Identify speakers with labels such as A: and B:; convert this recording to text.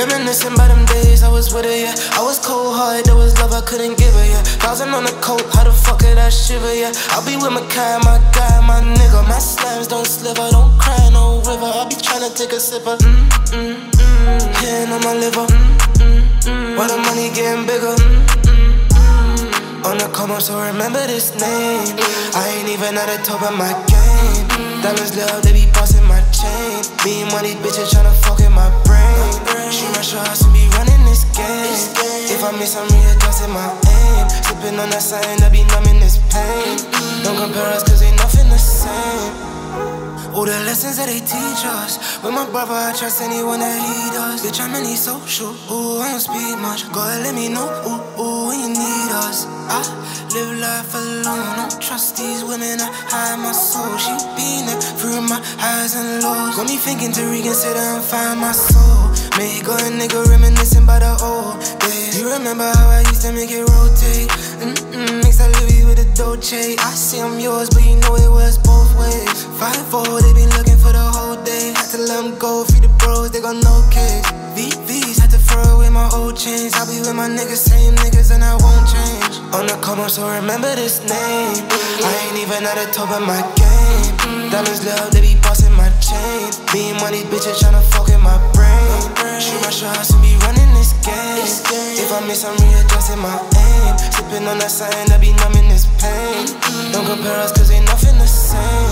A: Reminiscing by them days I was with her, yeah. I was cold-hearted, there was love I couldn't give her, yeah. 1,000 on the coat, how the fuck could I shiver, yeah. I'll be with my kind, my guy, my nigga. My slams don't sliver, don't cry no river. I'll be tryna take a sipper, hitting on my liver, while the money getting bigger, on the come up, so remember this name. I ain't even at the top of my game. Diamonds love, they be busting my chain. Me and money bitches tryna fuck in my brain. Shoot my shots and be running this game. If I miss, I'm readjusting my aim. Sipping on that sign, I be numbing this pain. Don't compare us cause ain't nothing the same. All the lessons that they teach us. With my brother, I trust anyone that he does. Bitch, I'm any social, ooh, I don't speak much. Gotta let me know, ooh, ooh, when you need us. I live life alone, don't trust these women, I hide my soul. She been there through my highs and lows. Got me thinking to reconsider and find my soul. Make a nigga reminiscing by the old days. You remember how I used to make it rotate? Mix that Louis with a Dolce. I say I'm yours, but you know it was both ways. 5-4, they been looking for the whole day. Had to let them go, feed the bros, they got no case. VVs, had to throw away my old chains. I'll be with my niggas, same niggas, and I won't change. On the come up, so remember this name. I ain't even at the top of my game. Diamonds love, they be busting my chain. Me and money bitches tryna fuck in my brain. Shoot my shots and be running this game. If I miss, I'm readjusting my aim. Sipping on that sign, I be numbing this pain. Don't compare us cause ain't nothing the same.